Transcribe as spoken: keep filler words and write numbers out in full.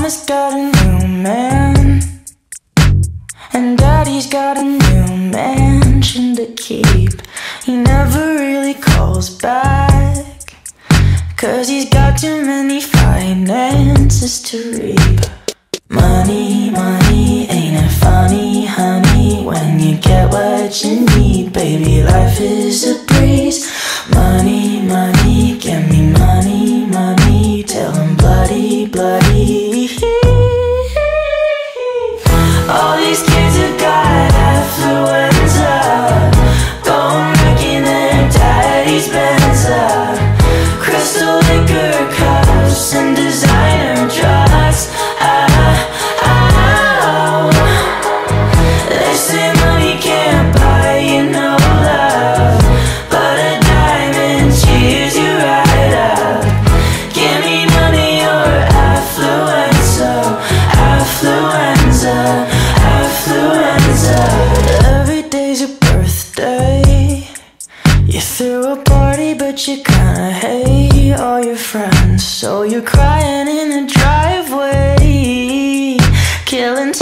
Mama's got a new man, and Daddy's got a new mansion to keep. He never really calls back, 'cause he's got too many finances to reap. Money, money, ain't it funny, honey, when you get what you need. Baby, life is a breeze. Money, money, give me money, money, till I'm bloody, bloody. All these kids have got affluenza, going wrecking their daddy's Benza. Crystal liquor cups and designer drugs. Ah, ah, they say money can't buy you no love, but a diamond cheers you right up. Give me money or affluenza, affluenza, affluenza. Every day's your birthday. You threw a party but you kinda hate all your friends, so you're crying in the driveway, killing